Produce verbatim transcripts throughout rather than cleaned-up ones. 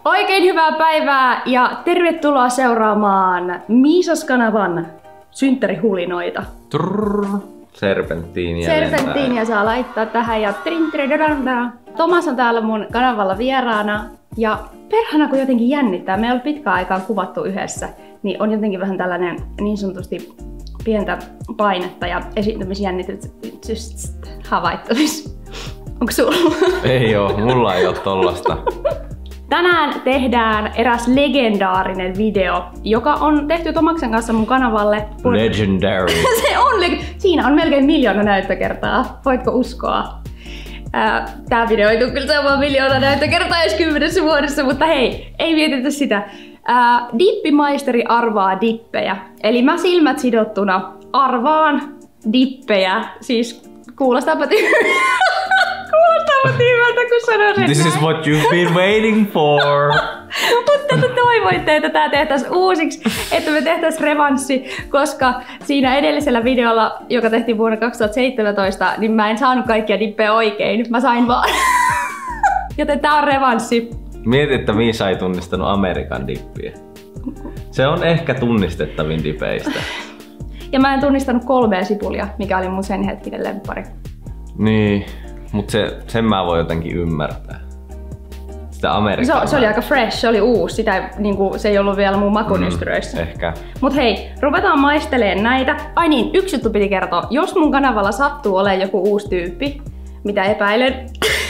Oikein hyvää päivää ja tervetuloa seuraamaan Miisas-kanavan synttärihulinoita. Trrr, serpenttiiniä Serpenttiiniä saa laittaa tähän ja Tomas on täällä mun kanavalla vieraana ja perhana kun jotenkin jännittää, me ei ole pitkään aikaan kuvattu yhdessä, niin on jotenkin vähän tällainen niin sanotusti pientä painetta ja esiintymisjännitystä havaittavissa. Onko sulla? Ei oo, mulla ei oo tollasta. Tänään tehdään eräs legendaarinen video, joka on tehty Tomaksen kanssa mun kanavalle. Legendary. Se on, siinä on melkein miljoona näyttökertaa, voitko uskoa? Ää, tää video ei tule kyllä saamaan miljoona näyttökertaa edes kymmenessä vuodessa, mutta hei, ei mietitä sitä. Ää, dippimaisteri arvaa dippejä, eli mä silmät sidottuna arvaan dippejä, siis kuulostaapa tyhjältä. Kuulostaapa tyhjältä, kun sanon sen. This näin. is what you've been waiting for. Mutta te toivoitte, että tää tehtäis uusiksi, että me tehtäis revanssi, koska siinä edellisellä videolla, joka tehtiin vuonna kaksituhattaseitsemäntoista, niin mä en saanut kaikkia dippejä oikein. Mä sain vaan. Joten tää on revanssi. Mieti, että Miisa ei tunnistanut Amerikan dippiä. Se on ehkä tunnistettavin dipeistä. Ja mä en tunnistanut kolmea sipulia, mikä oli mun sen hetkinen lemppari. Niin, mut se, sen mä voin jotenkin ymmärtää. Sitä Amerikan. Se, se oli aika fresh, se oli uusi. Sitä, niinku, se ei ollut vielä mun makunystyröissä. Mm, ehkä. Mut hei, ruvetaan maisteleen näitä. Ai niin, yksi juttu piti kertoa. Jos mun kanavalla sattuu olemaan joku uusi tyyppi, mitä epäilen.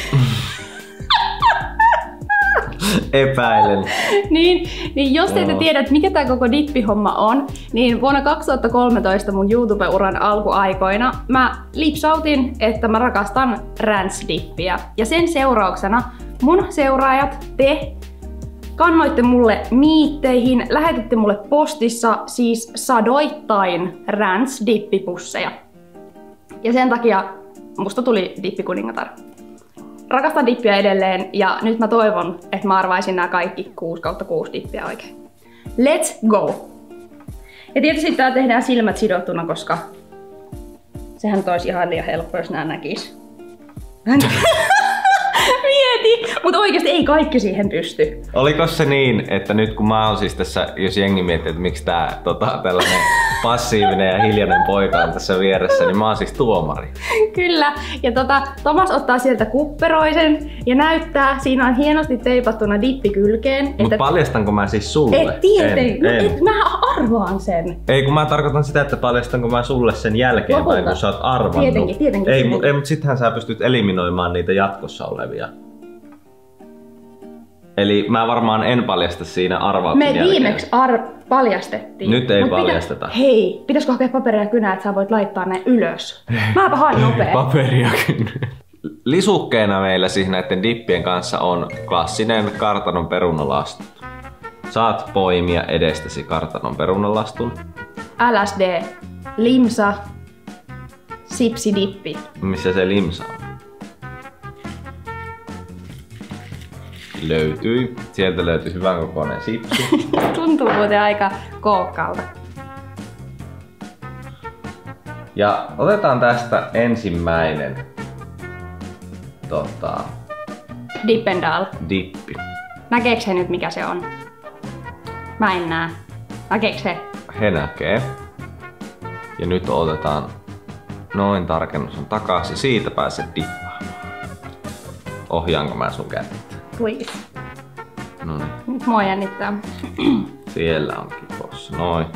Epäilen. niin, niin jos te ette tiedä, mikä tää koko dippihomma on, niin vuonna kaksituhattakolmetoista mun YouTube-uran alkuaikoina mä lipsautin, että mä rakastan ranch-dippiä. Ja sen seurauksena mun seuraajat, te kannoitte mulle miitteihin, lähetitte mulle postissa siis sadoittain ranch-dippipusseja. Ja sen takia musta tuli dippikuningatar. Rakastan dippiä edelleen ja nyt mä toivon, että mä arvaisin nämä kaikki kuusi kautta kuusi dippiä oikein. Let's go! Ja tietysti tää tehdään silmät sidottuna, koska sehän olisi ihan liian helppo, jos nää näkis. Mieti! Mutta oikeesti ei kaikki siihen pysty. Oliko se niin, että nyt kun mä oon siis tässä, jos jengi miettii, että miksi tää tota, tällainen passiivinen ja hiljainen poika on tässä vieressä, niin mä oon siis tuomari. Kyllä. Ja tota, Tomas ottaa sieltä kupperoisen ja näyttää, siinä on hienosti teipattuna dippi kylkeen. Mut että paljastanko mä siis sulle? Et tietenkin. En, en. Et, mä arvaan sen. Ei, kun mä tarkoitan sitä, että paljastanko mä sulle sen jälkeenpäin, kun sä oot arvannut. Tietenkin, tietenkin. Ei, tietenkin. ei mutta sittenhän sä pystyt eliminoimaan niitä jatkossa olevia. Eli mä varmaan en paljasta siinä arvauksen Me jälkeen. viimeksi ar- paljastettiin. Nyt ei Mut paljasteta. Pitä- Hei, pitäisikö hakea paperia ja kynää, että sä voit laittaa ne ylös? Mäpä haen nopea. Paperiakin. Lisukkeena meillä siis näiden dippien kanssa on klassinen kartanon perunalastu. Saat poimia edestäsi kartanon perunalastun. L S D, limsa, sipsidippi. Missä se limsa on? Löytyi. Sieltä löytyi hyvän kokoinen sipsi. Tuntuu muuten aika kookkaalta. Ja otetaan tästä ensimmäinen tota, Dippendal. dippi. Näkeekö he nyt mikä se on? Mä en näe. Näkeekö he? He näkee. Ja nyt otetaan noin tarkennus on takaisin. Siitä pääset dippaamaan. Ohjaanko mä sun kättä? Please. No niin. Nyt mua jännittää. Siellä onkin tossa. Noin.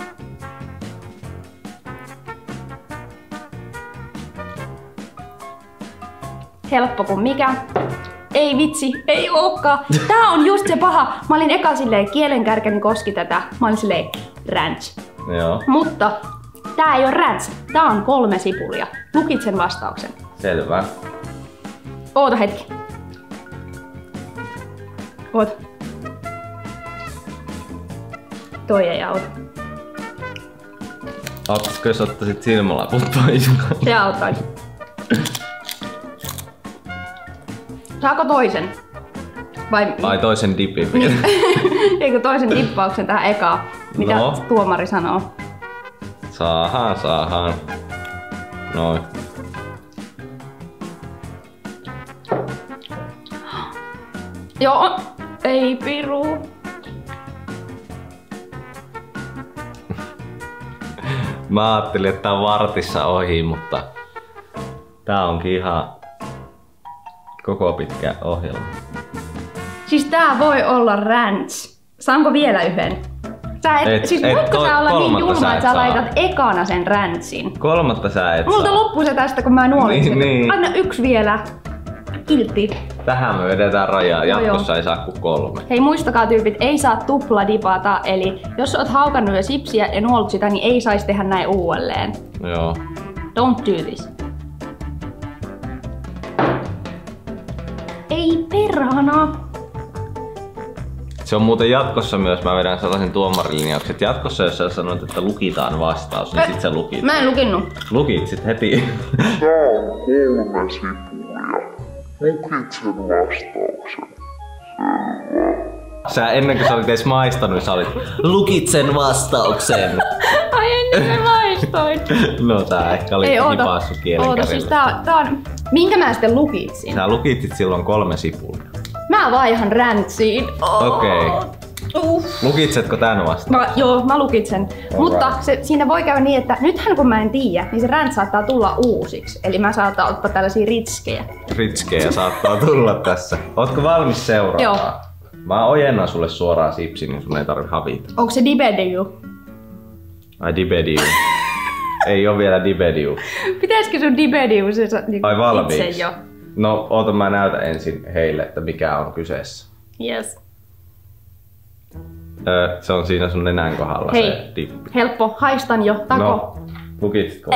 Helppo kuin mikä. Ei vitsi, ei ookaan. Tää on just se paha. Mä olin eka silleen, kielenkärkeni koski tätä. Mä olin silleen, ranch. Joo. Mutta tää ei oo ranch. Tää on kolme sipulia. Lukit sen vastauksen. Selvä. Oota hetki. Oota. Toi ei auta. Auttaisiko jos ottaisit silmälaput pois? Se auttaisi. Saako toisen? Vai Ai toisen dipin vielä. eikö toisen dippauksen tähän ekaan? Mitä No. tuomari sanoo? Saahaan, saahaan. Noin. Joo, Ei piru. Mä ajattelin, että tää on vartissa ohi, mutta tää onkin ihan koko pitkä ohjelma. Siis tää voi olla ranch. Saanko vielä yhden? Sä et, Et- siis et voitko toi sä olla niin kolmatta julma, sä että et sä saa. laitat ekana sen ranchin? Kolmatta sä et Multa saa. loppuu se tästä, kun mä nuolin Niin, niin. Anna yksi vielä. Kiltti. Tähän me vedetään rajaa. Joo, Jatkossa ei saa kuin kolme. Hei, muistakaa tyypit, ei saa tupladipata, eli jos oot haukannut jo sipsiä ja nuolut sitä, niin ei saisi tehdä näin uudelleen. Joo. Don't do this. Ei perhana. Se on muuten jatkossa myös, mä vedän sellaisen tuomarilinjauksen, että jatkossa jos sä sanot, että lukitaan vastaus, niin Ö, sit sä lukit. Mä en lukinnut. Lukit sit heti. Tää on kolme sipulia. Lukit sen vastauksen. Sä ennen kuin sä olit edes maistanut, niin sä olit lukit sen vastauksen. Ai ennen mä maistoin. No tää ehkä oli Ei, oota. hipassut kielen Oota, siis tää, on- tää on... Minkä mä sitten lukitsin? Sä lukitit silloin kolme sipulia. Mä vaihan rantsiin. Oh. Okei. Uh. Lukitsetko tän vasta? Mä, joo, mä lukitsen. Mutta se, siinä voi käydä niin, että nythän kun mä en tiedä, niin se rant saattaa tulla uusiksi. Eli mä saattaa ottaa tällaisia ritskejä. Ritskejä saattaa tulla tässä. Ootko valmis seuraamaan? Joo. Mä ojennan sulle suoraan sipsi, niin sun ei tarvi havita. Onko se dibedeju? Ai dibediu. Ei oo vielä dibediu. Pitäisikö sun dibedeju se sa- niinku Ai valmiiksi? itse jo? No oota, mä näytän ensin heille, että mikä on kyseessä. Yes. Öö, se on siinä sun nenän kohdalla Hei, se dippi. helppo. Haistan jo. Tako. No, lukitko?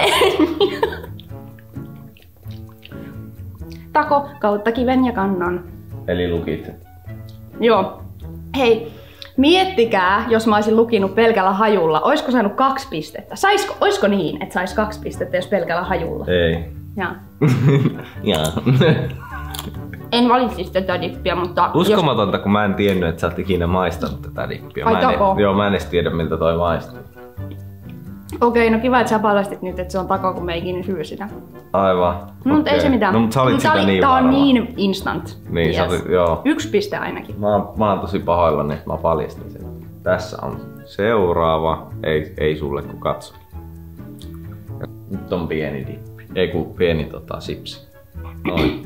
Tako kautta kiven ja kannon. Eli lukit. Joo. Hei, miettikää, jos mä olisin lukinut pelkällä hajulla, oisko saanut kaksi pistettä? Saisko, oisko niin, että sais kaksi pistettä, jos pelkällä hajulla? Ei. Jaa. Jaa. En valitsisi tätä dippiä, mutta... Uskomatonta, kun mä en tiennyt, että sä oot ikinä maistanut tätä dippiä. Ai, Mä en, tako. joo, mä en edes tiedä, miltä toi maistuu. Okei, no kiva, että sä paljastit nyt, että se on tako, kun me ei ikinä syö sitä. Aivan. No, mutta ei Okei. se mitään. No, mutta sä olit Tää sitä oli- niin Tää on varma. niin instant. Niin, sä olit, joo. Yksi piste ainakin. Mä, oon- mä oon tosi pahoillani, että mä paljastin sen. Tässä on seuraava. Ei, ei sulle, kun katso. Nyt on pieni dippi. Ei kun pieni tota, sipsi. Noin.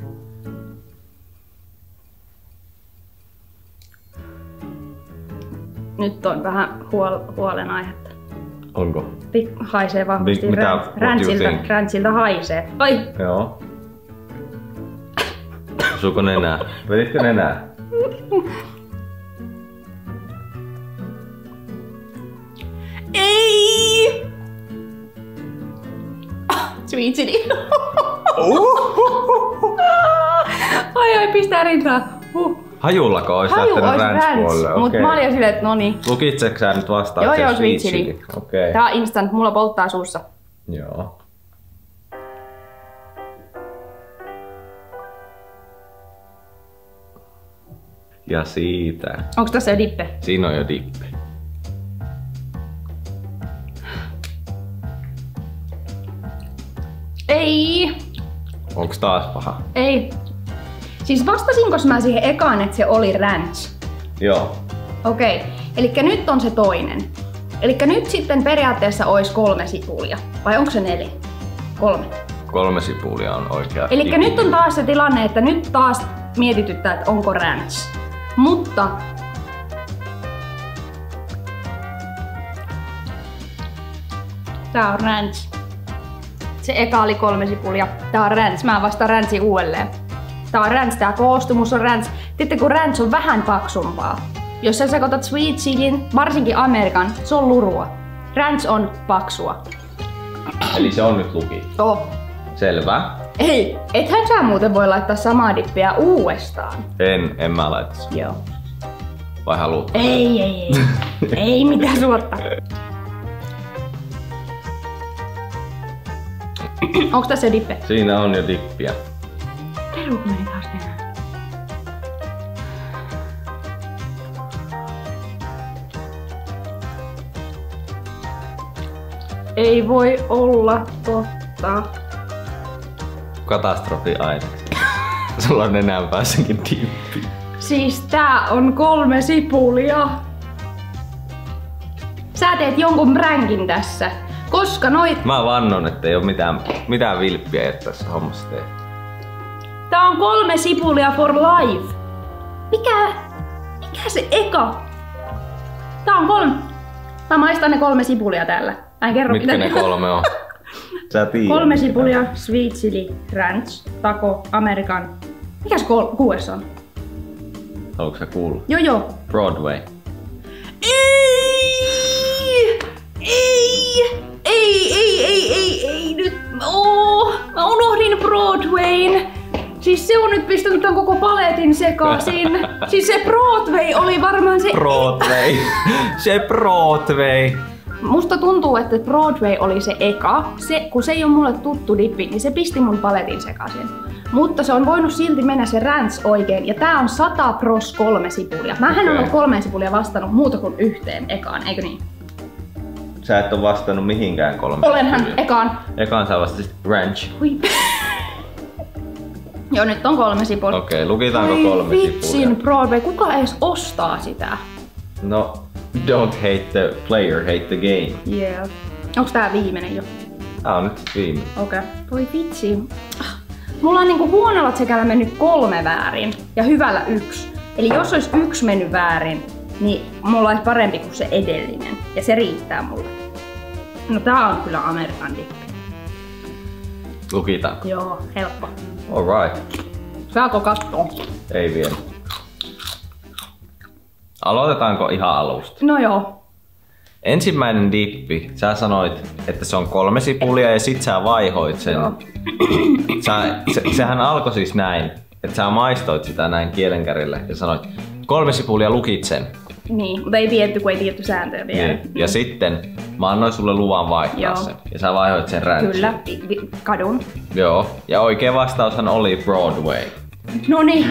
Nyt on vähän huol- huolenaihetta. Onko? Pik- haisee vahvasti. Mi- mitä- Rän- what do you Räntsiltä, think? räntsiltä haisee. Ai! Joo. Osuuko nenää? Veditkö nenää? Ei! Ah, sweet chili. ai ai, pistää rintaa. Huh. Hajullako ois Haju lähtenyt ois rants, ranch-puolelle? mut Okei. mä olin jo silleen, että noni. Lukitseksä sä nyt vastaan? Joo joo, sweet chili. Okei. Tää on instant, mulla polttaa suussa. Joo. Ja siitä. Onks tässä jo dippe? Siinä on jo dippi. Ei! Onks taas paha? Ei. Siis vastasinko mä siihen ekaan, että se oli ranch? Joo. Okei, elikkä nyt on se toinen. Elikkä nyt sitten periaatteessa ois kolme sipulia. Vai onko se neljä? Kolme. Kolme sipulia on oikea. Elikkä dippi. nyt on taas se tilanne, että nyt taas mietityttää, että onko ranch. Mutta... Tää on ranch. Se eka oli kolme sipulia. Tää on ranch. Mä vastaan ranchi uudelleen. Tää on ranch. Tää koostumus on ranch. Tiedätte, kun ranch on vähän paksumpaa. Jos sä sekoitat sweet chilin, varsinkin Amerikan, se on lurua. Ranch on paksua. Eli se on nyt luki. Oh. Selvä. Ei, ethän sä muuten voi laittaa samaa dippiä uudestaan. En, en mä laita sitä. Joo. Vai haluut? Ei, ei, ei. Ei mitään suotta. Onks tässä jo dippe? Siinä on jo dippiä. Peru meni taas nenään. Ei voi olla totta. Katastrofi aine. Sulla on nenän päässäkin dippi. Siis tää on kolme sipulia. Sä teet jonkun pränkin tässä. Koska noit... Mä vannon, että ei oo mitään, mitään vilppiä et tässä hommassa tee. Tää on kolme sipulia for life. Mikä? Mikä se eka? Tää on kolme... Mä maistan ne kolme sipulia täällä. Mä en kerro mitkä mitä ne kolme on. Sä tiedät. Kolme sipulia, sweet chili, ranch, taco, American. Mikäs kol- kuudes on? Haluatko sä kuulla? Joo joo. Broadway. Ei! Ei! Ei, ei, ei, ei, ei nyt. Oh, mä unohdin Broadwayn. Siis se on nyt pistänyt tämän koko paletin sekaisin. Siis se Broadway oli varmaan se... Broadway. Se Broadway. Musta tuntuu, että Broadway oli se eka. Se, kun se ei ole mulle tuttu dippi, niin se pisti mun paletin sekaisin. Mutta se on voinut silti mennä se ranch oikein. Ja tää on sata pros kolme sipulia. Mähän okay. en ole kolmeen sipulia vastannut muuta kuin yhteen ekaan, eikö niin? Sä et ole vastannut mihinkään kolme Olenhan sipulia. ekaan. Ekaan sä vastasit ranch. Hui. Joo, nyt on kolme sipulia. Okei, okay, lukitaanko Oi, kolme vitsin sipulia? Broadway, kuka edes ostaa sitä? No, don't hate the player, hate the game. Yeah. Onks tää viimeinen jo? Tää on nyt sit viimeinen. Okei. Okay. Voi vitsi. Mulla on niinku huonolla tsekällä mennyt kolme väärin ja hyvällä yksi. Eli jos olisi yksi mennyt väärin, niin mulla olisi parempi kuin se edellinen. Ja se riittää mulle. No tää on kyllä American dippi. Lukitaanko? Joo, helppo. Alright. Saako katsoa? Ei vielä. Aloitetaanko ihan alusta? No joo. Ensimmäinen dippi, sä sanoit, että se on kolme sipulia ja sit sä vaihoit sen. Joo. Sä, se, sehän alkoi siis näin, että sä maistoit sitä näin kielenkärille ja sanoit, kolme sipulia lukit sen. Niin, mutta ei tiedetty, kun ei tiedetty sääntöjä vielä. Niin. Ja sitten mä annoin sulle luvan vaihtaa Joo. sen. Ja sä vaihoit sen ranchiin. Kyllä, vi- vi- kadun. Joo. Ja oikea vastaushan oli Broadway. Noniin.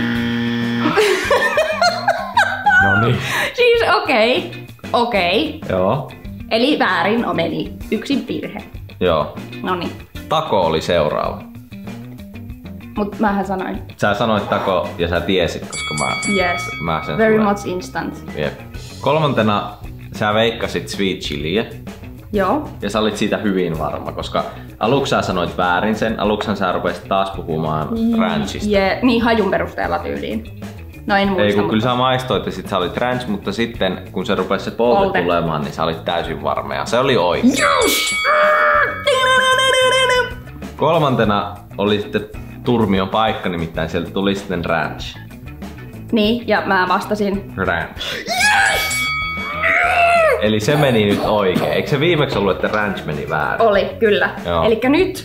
Noniin. Siis okei. Okay. Okei. Okay. Joo. Eli väärin on meni. Yksi virhe. Joo. Noniin. Tako oli seuraava. Mut mähän sanoin. Sä sanoit tako ja sä tiesit, koska mä, Yes. mä sen Very sulle. much instant. Jep. Kolmantena sä veikkasit sweet chiliä. Joo. Ja sä olit siitä hyvin varma, koska aluksi sä sanoit väärin sen. Aluksi sä rupesit taas puhumaan ranchista. Yeah. Niin hajun perusteella tyyliin. No en muista. Ei kun mutta... kyllä sä maistoit ja sit sä olit ranch, mutta sitten kun se rupesi se polte, Polte. tulemaan, niin sä olit täysin varma ja se oli oikein. Yes! Kolmantena oli sitten turmion paikka, nimittäin sieltä tuli sitten ranch. Niin, ja mä vastasin. Ranch. Yes! Eli se meni nyt oikein. Eikö se viimeksi ollut, että ranch meni väärin? Oli, kyllä. Joo. Elikkä nyt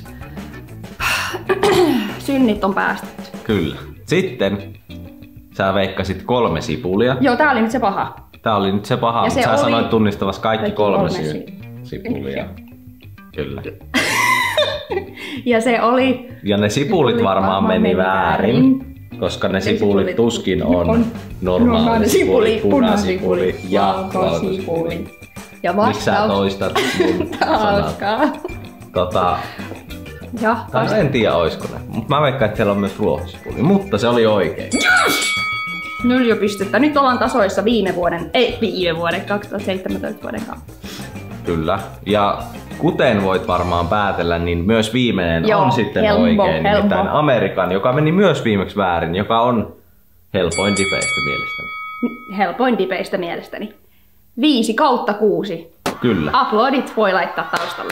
synnit on päästetty. Kyllä. Sitten sä veikkasit kolme sipulia. Joo, tää oli nyt se paha. Tää oli nyt se paha, Ja mutta se sä oli- sanoit tunnistavassa kaikki, Kaikki kolme, kolme sy- si- sipulia. Kyllä. Ja se oli... Ja ne sipulit varmaan meni väärin, koska ne sipulit tuskin on normaali sipuli, punasipuli ja valkosipuli. Ja Miksi sä vastaus... toistat mun sanat? Hauskaa. Tota, Ja no en tiedä oisko ne, mutta mä veikkaan, että siellä on myös ruohosipuli, mutta se oli oikein. Nolla pistettä. Nyt ollaan tasoissa viime vuoden, ei viime vuoden, kaksituhattaseitsemäntoista vuoden kanssa. Kyllä. Ja kuten voit varmaan päätellä, niin myös viimeinen Joo, on sitten helppo, oikein. helppo. Nimittäin Amerikan, joka meni myös viimeksi väärin, joka on helpoin dipeistä mielestäni. Helpoin dipeistä mielestäni. Viisi kautta kuusi. Kyllä. Aplodit voi laittaa taustalle.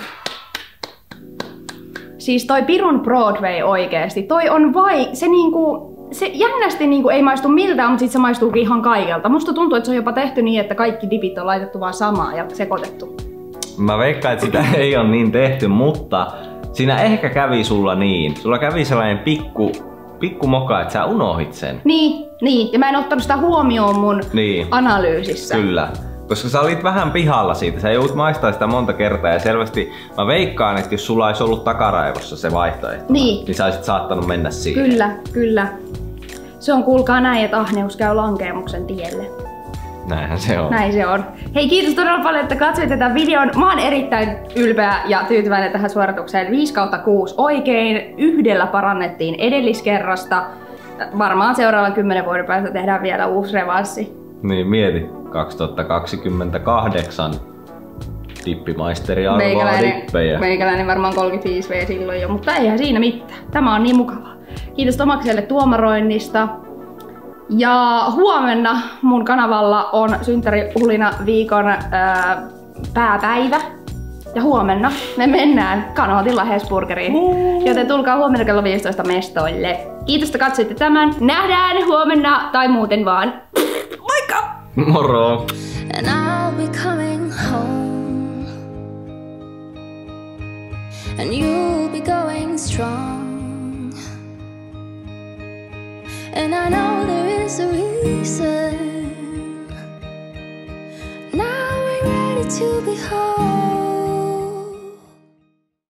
Siis toi pirun Broadway oikeesti, toi on vai, se niinku, se jännästi niinku ei maistu miltään, mutta sit se maistuukin ihan kaikelta. Musta tuntuu, että se on jopa tehty niin, että kaikki dipit on laitettu vaan samaan ja sekoitettu. Mä veikkaan, että sitä ei ole niin tehty, mutta siinä ehkä kävi sulla niin. Sulla kävi sellainen pikku, pikku moka, että sä unohit sen. Niin, niin, ja mä en ottanut sitä huomioon mun Niin. analyysissä. Kyllä. Koska sä olit vähän pihalla siitä, sä joudut maistaa sitä monta kertaa ja selvästi mä veikkaan, että jos sulla olisi ollut takaraivossa se vaihtoehto, Niin. niin sä olisit saattanut mennä siihen. Kyllä, kyllä. Se on kuulkaa näin, että ahneus käy lankeemuksen tielle. Näinhän se on. Näin se on. Hei, kiitos todella paljon, että katsoit tätä videon. Mä oon erittäin ylpeä ja tyytyväinen tähän suoritukseen. viisi kautta kuusi oikein. Yhdellä parannettiin edelliskerrasta. varmaan seuraavan kymmenen vuoden päästä tehdään vielä uusi revanssi. Niin, mieti. kaksituhattakaksikymmentäkahdeksan dippimaisteri arvoa Meikäläinen, dippejä. meikäläinen varmaan kolmekymmentäviisi vuotta silloin jo, mutta eihän siinä mitään. Tämä on niin mukavaa. Kiitos Tomakselle tuomaroinnista. Ja huomenna mun kanavalla on synttärihulina viikon ää, pääpäivä. Ja huomenna me mennään Kanootilla Hesburgeriin. Joten tulkaa huomenna kello viisitoista mestoille. Kiitos, että katsoitte tämän. Nähdään huomenna tai muuten vaan. Moikka! Moro! And I'll be coming home, and you'll be going strong, and I know there is a reason